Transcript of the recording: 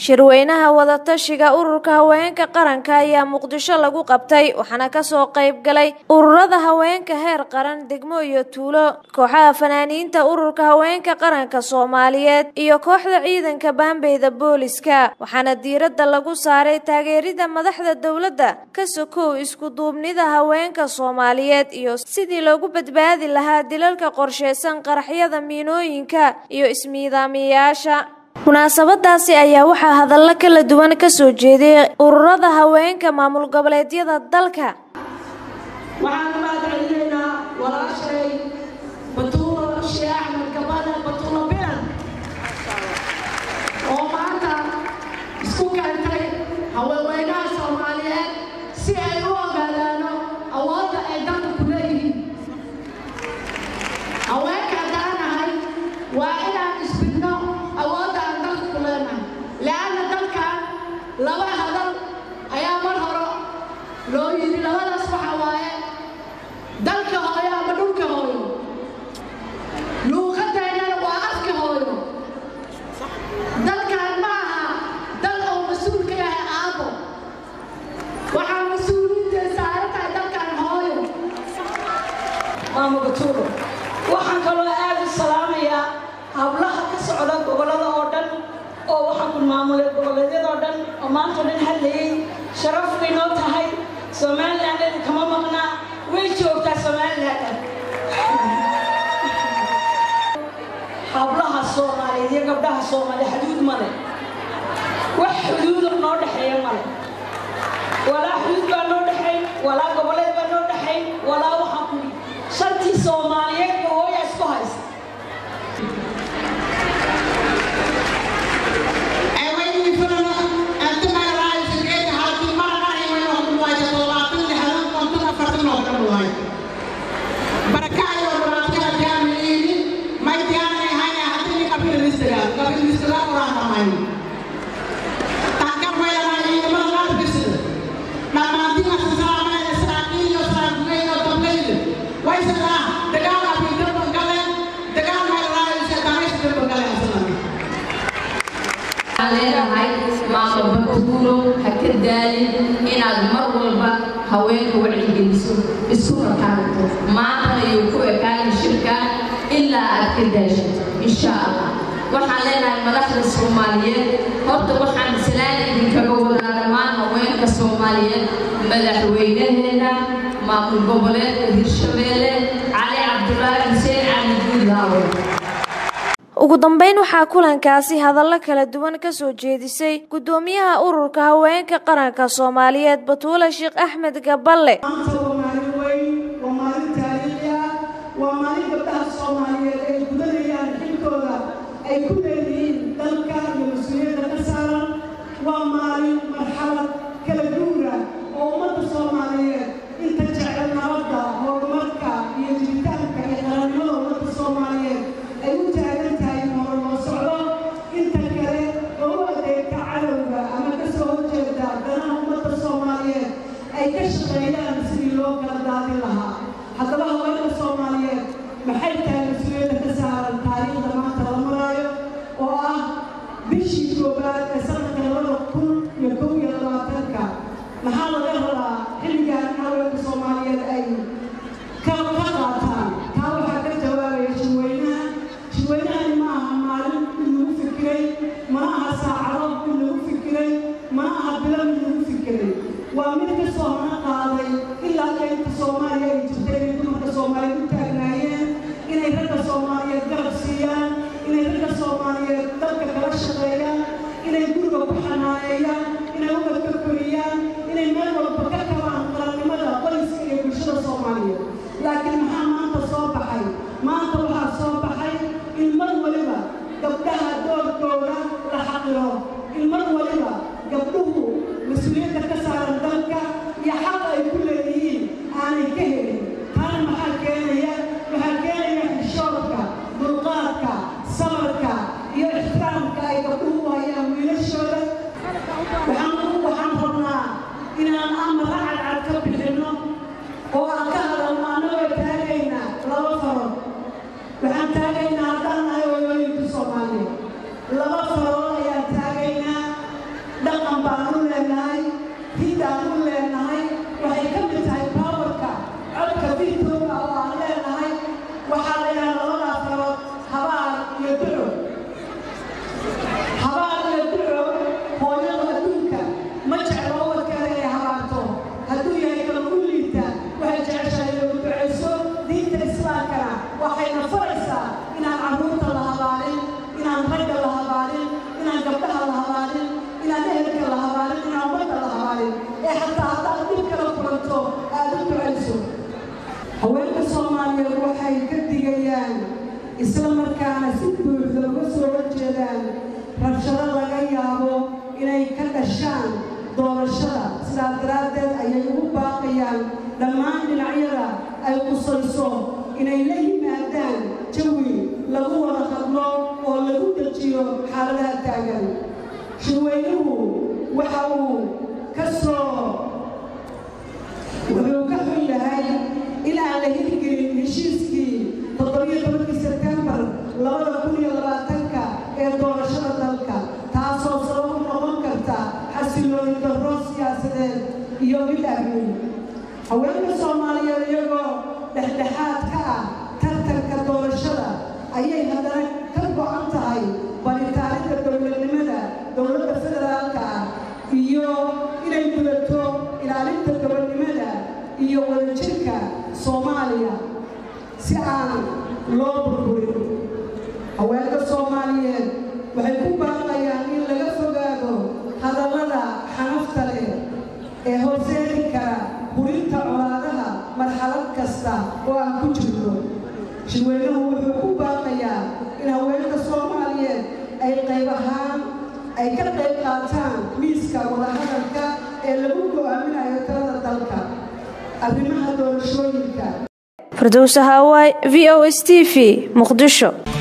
shirweynaha wadatashiga ururka haweenka qaranka ayaa Muqdisho lagu qabtay waxaana ka soo qayb galay ururada haweenka heer qaran degmo iyo tuulo kooxaha fanaaniinta ururka haweenka qaranka Soomaaliyeed iyo kooxda ciidanka Baanbeeda Booliska waxaana diiradda lagu saaray taageerida madaxda dawladda ka sokow isku duubnida haweenka Soomaaliyeed iyo sidii loogu badbaadi lahaa dilalka qorsheysan qaraxyada miinooyinka iyo ismiidaamiyaasha munaasabadaasi ayaa waxaa hadallo kala duwan ka soo jeeday ururada haweenka maamul goboleedyada dalka waxaan maadcelineynaa walaashay Batuulo Sheekh Axmed Kabada Batuulo Bilan oo maanta isku keentay haweenka Soomaaliyeed si ay u ogaadaan awoodda ay dalka ku leeyihiin haweenka daanahay waa inaan isbidno awoodda aan dalka ku leenahay laana dalka laba hadal ayaa mar hore loo yiri labadaas waxa waaye dalka hooyo ama dhulka hooyo luuqadeena waa afka hooyo dalkan ma aha dal oo mas'uul ka yahay aabo waxaa mas'uuliyadda saaran tahay dalkan hooyo maamo Batuulo waxaan kaloo aad u salaamayaa hablaha ka socda gobolada oo dhan oo waxaan ku maamulay goboleedyada oo dhan oo maanta dhan hadlayay sharaf weyn oo tahay Soomaaliland kama maqna way joogtaa Soomaaliland hablaha Soomaaliyeed iyo gabdhaha Soomaaliyeed xuduud ma leh wax xuduud noo dhaxeeya ma leh wala xuduud baa noo dhaxeey wala goboleed baa noo dhaxeey wala waxaan ku shantii Soomaaliyeed oo ay isku haysta Batuulo hakadaalin inaad mar walba haweenka wacyi-geliso isuna kaarto maanta ayuu ku ekaan shirka ilaa aad ka daashid insha Allah waxaan leenahay madaxda Soomaaliyeed horta waxaan salaad idinkaga wadaa dhammaan haweenka Soomaaliyeed madaxweynaheena maamul goboleedka Hirshabeelle Cali Cabdullaahi Xuseen Cali Guudlaawe ugu dambeyn waxaa kulankaasi hadallo kala duwan ka soo jeedisay gudoomiyaha ururka haweenka qaranka Soomaaliyeed Batuulo Sheekh Axmed Gaballe haweenka Soomaaliyeed waxay ka digayaan isla markaana si buuxda uga soo horjeedaan rabshado laga yaabo inay ka dhashaan doorashada sidaa daraadeed ayay ugu baaqayaan dhammaan dhinacyada ay qusayso inay la yimaadaan jawi lagu wada hadlo oo lagu dejiyo xaaladaha taagan shirweynuhu waxa uu ka xun yahay in aan la hirgelin heshiiskii 17 Sebtembar 2020 ee doorashada dalka taasoo sabab u noqon karta xasilooni darro siyaasadeed iyo mid amni haweenka Soomaaliyeed iyagoo dhexdhexaad ka ah tartanka doorashada ayay haddana ka go'an tahay baritaaninta dowladnimada dowladda federaalka iyo inay gudato ilaalinta dowladnimada iyo wadajirka Soomaaliya si aan loo burburin haweenka Soomaaliyeed waxay ku baaqayaan in laga fogaado hadallada xanafta leh ee horseedi kara burinta colaadaha marxalad kasta oo aan ku jirno shirweynuhu wuxuu ku baaqayaa in haweenka Soomaaliyeed ay ka qayb qaataan miiska wadahadalka ee lagu go'aaminayo talada dalka arrimaha doorashooyinka Firdawsa Hawaay VOS TV Muqdisho